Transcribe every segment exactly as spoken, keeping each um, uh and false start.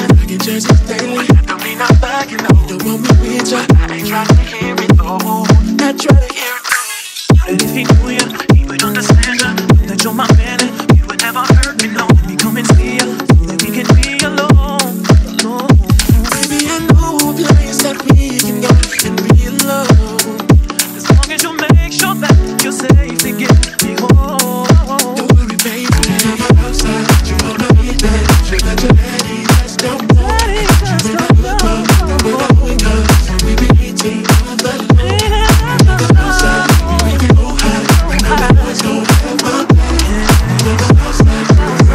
I get chances daily. Don't be not backing up. Don't want me with ya. I ain't trying to hear it though. I try to hear it though. And if he knew ya, he would understand ya. Know that you're my man and you would never hurt me, no. Let me come and see ya, so that we can be alone, alone. Baby, I know a place that we can go and be alone. As long as you make sure that you're safe to get me home. Don't worry, baby, I'm outside. You wanna be there. You got your daddy, that's no more. You in the club, we're going cause we be eating on the low. Outside, we can go high. The boys gon' have fun. Outside,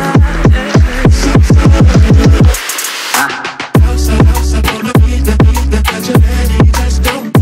outside, outside, wanna be there. You got your daddy, that's no more.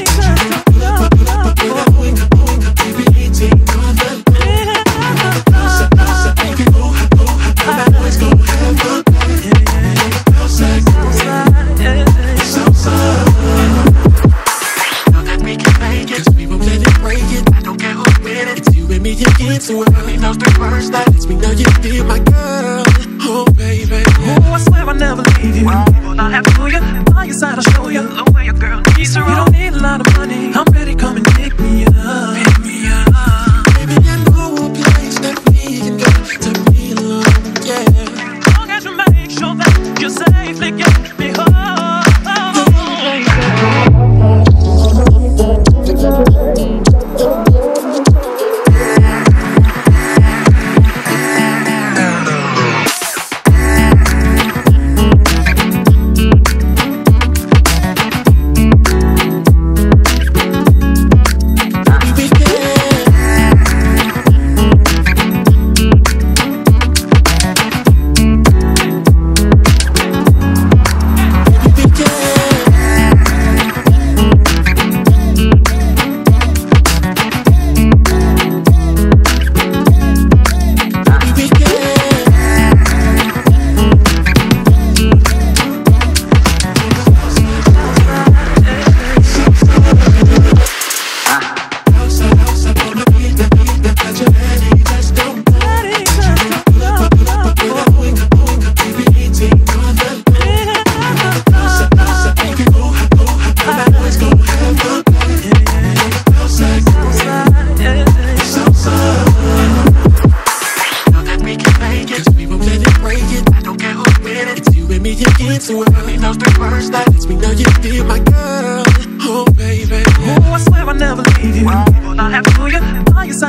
So early knows the worst that lets me know you feel my girl. Oh baby, oh I swear I'll never leave you. All I have to you, by your side I'll show you the way a girl needs her. You don't need a lot of money, I'm ready, come and pick me up. Pick me up. Baby, I know a place that we can go to be alone, yeah. As long as you make sure that you're safely get me home. So early knows the worst that lets me know you feel my girl. Oh baby, oh I swear I'll never leave you. All I have to you, by your